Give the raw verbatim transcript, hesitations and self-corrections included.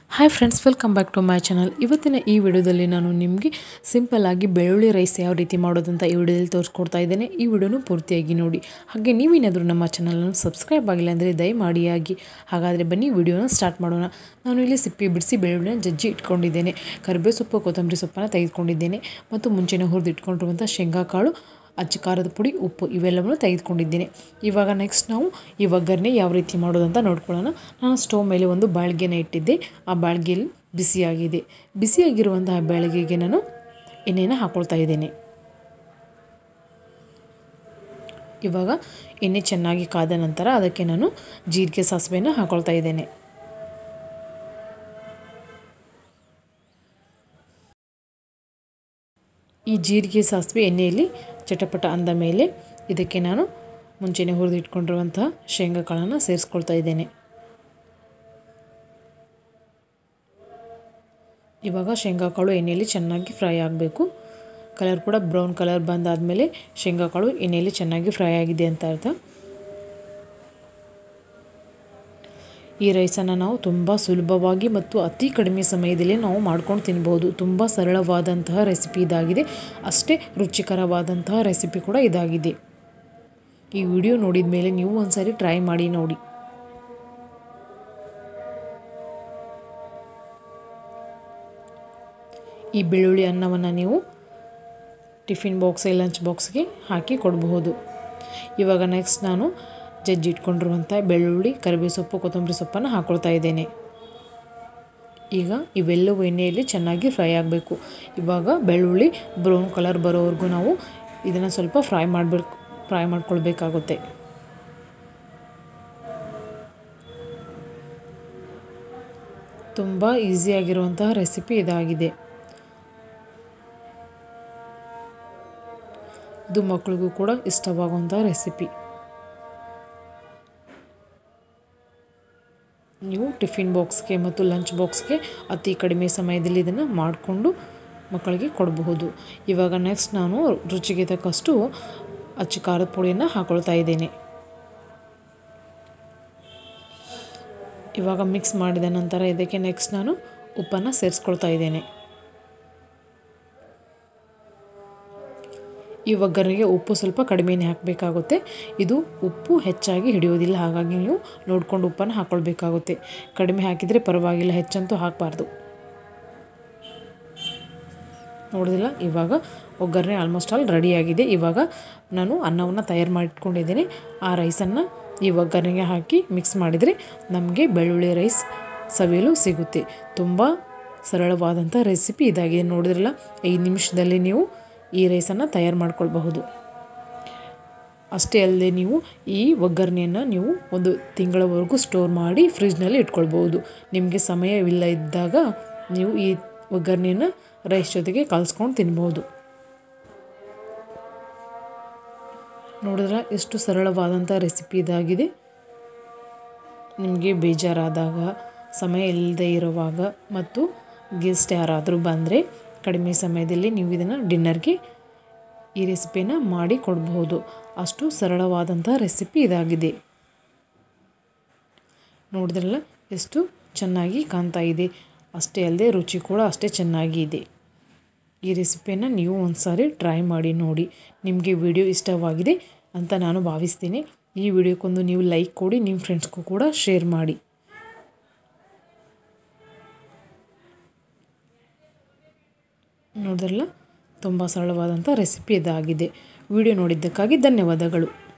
Hi friends, welcome back to my channel. ಇವತ್ತಿನ ಈ ವಿಡಿಯೋದಲ್ಲಿ ನಾನು ನಿಮಗೆ ಸಿಂಪಲ್ ಆಗಿ ಬೆಳ್ಳುಳ್ಳಿ ರೈಸ್ ಯಾವ ರೀತಿ ಮಾಡೋದಂತ ಈ ವಿಡಿಯೋದಲ್ಲಿ ತೋರಿಸ್ಕೊಡ್ತಾ ಇದ್ದೇನೆ. ಈ ವಿಡಿಯೋನು ಪೂರ್ತಿಯಾಗಿ ನೋಡಿ. ಹಾಗೆ ನೀವೇನಾದರೂ ನಮ್ಮ ಚಾನಲನ್ನು ಸಬ್ಸ್ಕ್ರೈಬ್ ಆಗಿಲ್ಲ ಅಂದರೆ ದಯಮಾಡಿ ಆಗಿ. ಹಾಗಾದರೆ ಬನ್ನಿ ವಿಡಿಯೋನ ಸ್ಟಾರ್ಟ್ ಮಾಡೋಣ. ನಾನು ಇಲ್ಲಿ ಸಿಪ್ಪೆ ಬಿಡಿಸಿ ಬೆಳ್ಳುಳ್ಳಿನ ಜಜ್ಜಿ ಇಟ್ಕೊಂಡಿದ್ದೇನೆ. ಕರಿಬೇವು ಸೊಪ್ಪು, ಕೊತ್ತಂಬರಿ ಸೊಪ್ಪನ್ನು ತೆಗೆದುಕೊಂಡಿದ್ದೇನೆ ಮತ್ತು ಮುಂಚೆನೇ ಹುರಿದು ಇಟ್ಕೊಂಡಿರುವಂಥ ಶೇಂಗಾ ಕಾಳು, ಅಚ್ಚ ಖಾರದ ಪುಡಿ, ಉಪ್ಪು ಇವೆಲ್ಲವನ್ನು ತೆಗೆದುಕೊಂಡಿದ್ದೇನೆ. ಇವಾಗ ನೆಕ್ಸ್ಟ್ ನಾವು ಈ ಒಗ್ಗರಣೆ ಯಾವ ರೀತಿ ಮಾಡೋದಂತ ನೋಡ್ಕೊಳ್ಳೋಣ. ನಾನು ಸ್ಟವ್ ಮೇಲೆ ಒಂದು ಬಾಳ್ಗೆನ ಇಟ್ಟಿದ್ದೆ. ಆ ಬಾಳ್ಗೆಯಲ್ಲಿ ಬಿಸಿಯಾಗಿದೆ. ಬಿಸಿಯಾಗಿರುವಂತಹ ಬಾಳ್ಗೆಗೆ ನಾನು ಎಣ್ಣೆನ ಹಾಕ್ಕೊಳ್ತಾ ಇದ್ದೇನೆ. ಇವಾಗ ಎಣ್ಣೆ ಚೆನ್ನಾಗಿ ಕಾದ ನಂತರ ಅದಕ್ಕೆ ನಾನು ಜೀರಿಗೆ, ಸಾಸಿವೆನ ಹಾಕ್ಕೊಳ್ತಾ ಇದ್ದೇನೆ. ಈ ಜೀರಿಗೆ, ಸಾಸಿವೆ ಎಣ್ಣೆಯಲ್ಲಿ ಚಟಪಟ ಅಂದ ಮೇಲೆ ಇದಕ್ಕೆ ನಾನು ಮುಂಚೆನೇ ಹುರಿದು ಇಟ್ಕೊಂಡಿರುವಂತಹ ಶೇಂಗಾ ಕಾಳನ್ನು ಸೇರಿಸ್ಕೊಳ್ತಾ ಇದ್ದೇನೆ. ಇವಾಗ ಶೇಂಗಾ ಕಾಳು ಎಣ್ಣೆಯಲ್ಲಿ ಚೆನ್ನಾಗಿ ಫ್ರೈ ಆಗಬೇಕು. ಕಲರ್ ಕೂಡ ಬ್ರೌನ್ ಕಲರ್ ಬಂದಾದಮೇಲೆ ಶೇಂಗಾ ಕಾಳು ಎಣ್ಣೆಯಲ್ಲಿ ಚೆನ್ನಾಗಿ ಫ್ರೈ ಆಗಿದೆ ಅಂತ ಅರ್ಥ. ಈ ರೈಸನ್ನು ನಾವು ತುಂಬ ಸುಲಭವಾಗಿ ಮತ್ತು ಅತಿ ಕಡಿಮೆ ಸಮಯದಲ್ಲಿ ನಾವು ಮಾಡ್ಕೊಂಡು ತಿನ್ಬೋದು. ತುಂಬ ಸರಳವಾದಂತಹ ರೆಸಿಪಿ ಇದಾಗಿದೆ. ಅಷ್ಟೇ ರುಚಿಕರವಾದಂತಹ ರೆಸಿಪಿ ಕೂಡ ಇದಾಗಿದೆ. ಈ ವಿಡಿಯೋ ನೋಡಿದ ಮೇಲೆ ನೀವು ಒಂದ್ಸರಿ ಟ್ರೈ ಮಾಡಿ ನೋಡಿ. ಈ ಬೆಳ್ಳುಳ್ಳಿ ಅನ್ನವನ್ನು ನೀವು ಟಿಫಿನ್ ಬಾಕ್ಸ್, ಲಂಚ್ ಬಾಕ್ಸ್ಗೆ ಹಾಕಿ ಕೊಡಬಹುದು. ಇವಾಗ ನೆಕ್ಸ್ಟ್ ನಾನು ಜಜ್ಜಿ ಇಟ್ಕೊಂಡಿರುವಂಥ ಬೆಳ್ಳುಳ್ಳಿ, ಕರಿಬೇವು ಸೊಪ್ಪು, ಕೊತ್ತಂಬರಿ ಸೊಪ್ಪನ್ನು ಹಾಕ್ಕೊಳ್ತಾ ಇದ್ದೇನೆ. ಈಗ ಇವೆಲ್ಲವೂ ಎಣ್ಣೆಯಲ್ಲಿ ಚೆನ್ನಾಗಿ ಫ್ರೈ ಆಗಬೇಕು. ಇವಾಗ ಬೆಳ್ಳುಳ್ಳಿ ಬ್ರೌನ್ ಕಲರ್ ಬರೋವರೆಗೂ ನಾವು ಇದನ್ನು ಸ್ವಲ್ಪ ಫ್ರೈ ಮಾಡಬೇಕು ಫ್ರೈ ಮಾಡ್ಕೊಳ್ಬೇಕಾಗುತ್ತೆ. ತುಂಬ ಈಸಿಯಾಗಿರುವಂತಹ ರೆಸಿಪಿ ಇದಾಗಿದೆ. ಇದು ಮಕ್ಕಳಿಗೂ ಕೂಡ ಇಷ್ಟವಾಗುವಂಥ ರೆಸಿಪಿ. ನೀವು ಟಿಫಿನ್ ಬಾಕ್ಸ್ಗೆ ಮತ್ತು ಲಂಚ್ ಬಾಕ್ಸ್ಗೆ ಅತಿ ಕಡಿಮೆ ಸಮಯದಲ್ಲಿ ಇದನ್ನು ಮಾಡಿಕೊಂಡು ಮಕ್ಕಳಿಗೆ ಕೊಡಬಹುದು. ಇವಾಗ ನೆಕ್ಸ್ಟ್ ನಾನು ರುಚಿಗೆ ತಕ್ಕಷ್ಟು ಅಚ್ಚ ಖಾರದ ಪುಡಿಯನ್ನು ಹಾಕ್ಕೊಳ್ತಾ ಇದ್ದೇನೆ. ಇವಾಗ ಮಿಕ್ಸ್ ಮಾಡಿದ ನಂತರ ಇದಕ್ಕೆ ನೆಕ್ಸ್ಟ್ ನಾನು ಉಪ್ಪನ್ನು ಸೇರಿಸ್ಕೊಳ್ತಾ ಇದ್ದೇನೆ. ಈ ಒಗ್ಗರಣೆಗೆ ಉಪ್ಪು ಸ್ವಲ್ಪ ಕಡಿಮೆನೇ ಹಾಕಬೇಕಾಗುತ್ತೆ. ಇದು ಉಪ್ಪು ಹೆಚ್ಚಾಗಿ ಹಿಡಿಯೋದಿಲ್ಲ, ಹಾಗಾಗಿ ನೀವು ನೋಡ್ಕೊಂಡು ಉಪ್ಪನ್ನು ಹಾಕ್ಕೊಳ್ಬೇಕಾಗುತ್ತೆ. ಕಡಿಮೆ ಹಾಕಿದರೆ ಪರವಾಗಿಲ್ಲ, ಹೆಚ್ಚಂತೂ ಹಾಕಬಾರ್ದು. ನೋಡಿದಿಲ್ಲ, ಇವಾಗ ಒಗ್ಗರಣೆ ಆಲ್ಮೋಸ್ಟ್ ಆಲ್ ರೆಡಿಯಾಗಿದೆ. ಇವಾಗ ನಾನು ಅನ್ನವನ್ನು ತಯಾರು ಮಾಡಿಟ್ಕೊಂಡಿದ್ದೇನೆ. ಆ ರೈಸನ್ನು ಈ ಒಗ್ಗರಣೆಗೆ ಹಾಕಿ ಮಿಕ್ಸ್ ಮಾಡಿದರೆ ನಮಗೆ ಬೆಳ್ಳುಳ್ಳಿ ರೈಸ್ ಸವಿಯಲು ಸಿಗುತ್ತೆ. ತುಂಬ ಸರಳವಾದಂಥ ರೆಸಿಪಿ ಇದಾಗಿದೆ. ನೋಡಿದ್ರಲ್ಲ, ಐದು ನಿಮಿಷದಲ್ಲಿ ನೀವು ಈ ರೈಸನ್ನು ತಯಾರು ಮಾಡ್ಕೊಳ್ಬಹುದು. ಅಷ್ಟೇ ಅಲ್ಲದೆ ನೀವು ಈ ಒಗ್ಗರಣೆಯನ್ನು ನೀವು ಒಂದು ತಿಂಗಳವರೆಗೂ ಸ್ಟೋರ್ ಮಾಡಿ ಫ್ರಿಜ್ನಲ್ಲಿ ಇಟ್ಕೊಳ್ಬೋದು. ನಿಮಗೆ ಸಮಯವಿಲ್ಲ ಇದ್ದಾಗ ನೀವು ಈ ಒಗ್ಗರಣೆಯನ್ನು ರೈಸ್ ಜೊತೆಗೆ ಕಲಿಸ್ಕೊಂಡು ತಿನ್ಬೋದು. ನೋಡಿದ್ರೆ ಎಷ್ಟು ಸರಳವಾದಂಥ ರೆಸಿಪಿ ಇದಾಗಿದೆ. ನಿಮಗೆ ಬೇಜಾರಾದಾಗ, ಸಮಯ ಇಲ್ಲದೆ ಇರುವಾಗ ಮತ್ತು ಗೆಸ್ಟ್ ಯಾರಾದರೂ ಬಂದರೆ ಕಡಿಮೆ ಸಮಯದಲ್ಲಿ ನೀವು ಇದನ್ನು ಡಿನ್ನರ್ಗೆ ಈ ರೆಸಿಪಿನ ಮಾಡಿ ಕೊಡಬಹುದು. ಅಷ್ಟು ಸರಳವಾದಂಥ ರೆಸಿಪಿ ಇದಾಗಿದೆ. ನೋಡಿದ್ರಲ್ಲ ಎಷ್ಟು ಚೆನ್ನಾಗಿ ಕಾಣ್ತಾ ಇದೆ. ಅಷ್ಟೇ ಅಲ್ಲದೆ ರುಚಿ ಕೂಡ ಅಷ್ಟೇ ಚೆನ್ನಾಗಿ ಇದೆ. ಈ ರೆಸಿಪಿಯನ್ನು ನೀವು ಒಂದು ಸಾರಿ ಟ್ರೈ ಮಾಡಿ ನೋಡಿ. ನಿಮಗೆ ವಿಡಿಯೋ ಇಷ್ಟವಾಗಿದೆ ಅಂತ ನಾನು ಭಾವಿಸ್ತೀನಿ. ಈ ವಿಡಿಯೋಕ್ಕೊಂದು ನೀವು ಲೈಕ್ ಕೊಡಿ, ನಿಮ್ಮ ಫ್ರೆಂಡ್ಸ್ಗೂ ಕೂಡ ಶೇರ್ ಮಾಡಿ. ನೋಡಿದ್ರಲ್ಲ, ತುಂಬ ಸರಳವಾದಂಥ ರೆಸಿಪಿ ಇದಾಗಿದೆ. ವಿಡಿಯೋ ನೋಡಿದ್ದಕ್ಕಾಗಿ ಧನ್ಯವಾದಗಳು.